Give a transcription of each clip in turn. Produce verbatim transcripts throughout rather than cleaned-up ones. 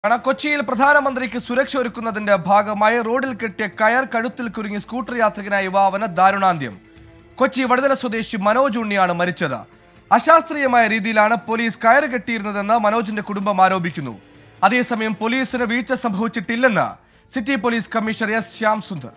കൊച്ചിയിൽ പ്രധാനമന്ത്രിക്ക് സുരക്ഷ ഒരുക്കുന്നതിന്റെ ഭാഗമായി റോഡിൽ കെട്ടിയ കയർ കഴുത്തിൽ കുരുങ്ങി സ്കൂട്ടർ യാത്രികനായ യുവാവിന് ദാരുണാന്ത്യം. കൊച്ചി വടതല സ്വദേശി മനോജ് ഉണ്ണിയാണ് മരിച്ചത്. അശാസ്ത്രീയമായ രീതിയിലാണ് പോലീസ് കയർ കെട്ടിയിരുന്നതെന്ന് മനോജിന്റെ കുടുംബം ആരോപിക്കുന്നു. അതേസമയം പോലീസിന് വീഴ്ച സംഭവിച്ചിട്ടില്ലെന്ന് city police commissioner S Shyam Sundar.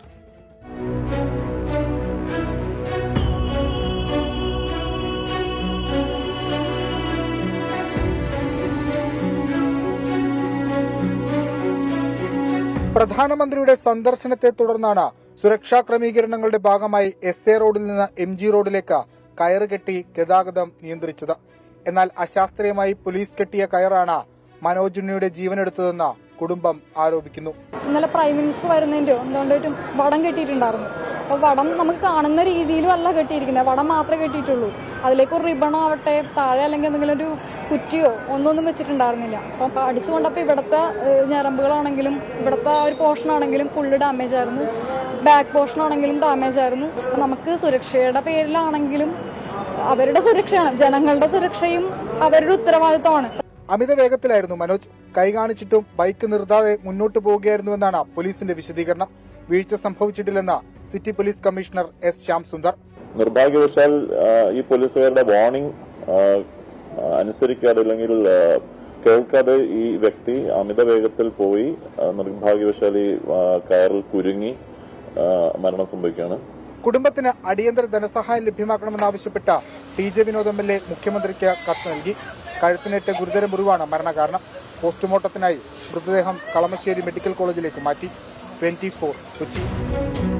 പ്രധാനമന്ത്രിയുടെ സന്ദർശനത്തെ തുടർന്നാണ് സുരക്ഷാ ക്രമീകരണങ്ങളുടെ ഭാഗമായി എസ് എ റോഡിൽ നിന്ന് എം ജി റോഡിലേക്ക് കയറ് കെട്ടി ഗതാഗതം നിയന്ത്രിച്ചത്. എന്നാൽ അശാസ്ത്രീയമായി പോലീസ് കെട്ടിയ കയറാണ് മനോജ് ഉണ്ണിയുടെ ജീവനെടുത്തതെന്ന് കുടുംബം ആരോപിക്കുന്നു. ഇന്നലെ പ്രൈം മിനിസ്റ്റർ വരുന്നതിന്റെ എന്തുകൊണ്ടൊരു വടം കെട്ടിയിട്ടുണ്ടായിരുന്നു. അപ്പൊ വടം നമുക്ക് കാണുന്ന രീതിയിലും അല്ല കെട്ടിയിരിക്കുന്നത്, വടം മാത്രമേ കെട്ടിയിട്ടുള്ളൂ. അതിലേക്ക് ഒരു റിബൺ ആവട്ടെ താഴെ അല്ലെങ്കിൽ എന്തെങ്കിലും ഒരു കുറ്റിയോ ഒന്നൊന്നും വെച്ചിട്ടുണ്ടായിരുന്നില്ല. അപ്പൊ അടിച്ചുകൊണ്ടപ്പോ ഇവിടുത്തെ ഞരമ്പുകളാണെങ്കിലും ഇവിടുത്തെ ആ ഒരു പോർഷൻ ആണെങ്കിലും ഫുള്ള് ഡാമേജ് ആയിരുന്നു, ബാക്ക് പോർഷൻ ആണെങ്കിലും ഡാമേജ് ആയിരുന്നു. നമുക്ക് സുരക്ഷയുടെ പേരിലാണെങ്കിലും അവരുടെ സുരക്ഷയാണ്, ജനങ്ങളുടെ സുരക്ഷയും അവരുടെ ഉത്തരവാദിത്തമാണ്. അമിത വേഗത്തിലായിരുന്നു മനോജ്. കൈ കാണിച്ചിട്ടും ബൈക്ക് നിർത്താതെ മുന്നോട്ട് പോവുകയായിരുന്നുവെന്നാണ് പോലീസിന്റെ വിശദീകരണം. വീഴ്ച സംഭവിച്ചിട്ടില്ലെന്ന് city police commissioner S Shyam Sundar. നിർഭാഗ്യവശാൽ ഈ പോലീസുകാരുടെ വാർണിംഗ് അനുസരിക്കാതെ അല്ലെങ്കിൽ കേൾക്കാതെ ഈ വ്യക്തി അമിത വേഗത്തിൽ പോയി നിർഭാഗ്യവശാൽ ഈ കയറിൽ കുരുങ്ങി മരണം സംഭവിക്കുകയാണ്. കുടുംബത്തിന് അടിയന്തര ധനസഹായം ലഭ്യമാക്കണമെന്നാവശ്യപ്പെട്ട T J Vinod M L A മുഖ്യമന്ത്രിക്ക് കത്ത് നൽകി. കഴുത്തിനേറ്റ ഗുരുതര മുറിവാണ് മരണകാരണം. പോസ്റ്റ്മോർട്ടത്തിനായി മൃതദേഹം കളമശ്ശേരി മെഡിക്കൽ കോളേജിലേക്ക് മാറ്റി. Twenty four Kochi.